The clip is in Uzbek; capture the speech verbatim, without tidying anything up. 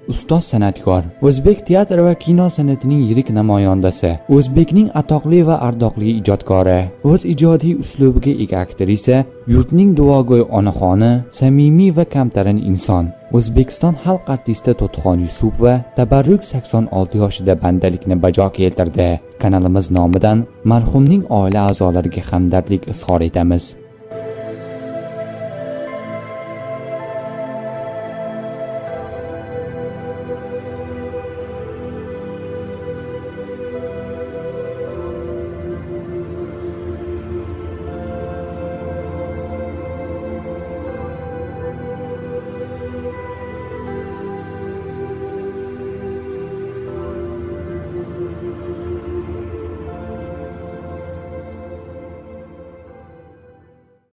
ustoz san'atkor, o'zbek teatr va kino san'atining yirik namoyandasi, o'zbekning atoqli va ardoqli ijodkori, o'z ijodiy uslubiga ega aktrisa, yurtning duogo'y onaxoni, samimiy va kamtarin inson. O'zbekiston xalq artisti Toti Yusupova tabarruk sakson olti yoshida bandalikni bajo keltirdi. Kanalimiz nomidan marhumning oila a'zolariga hamdardlik izhor etamiz.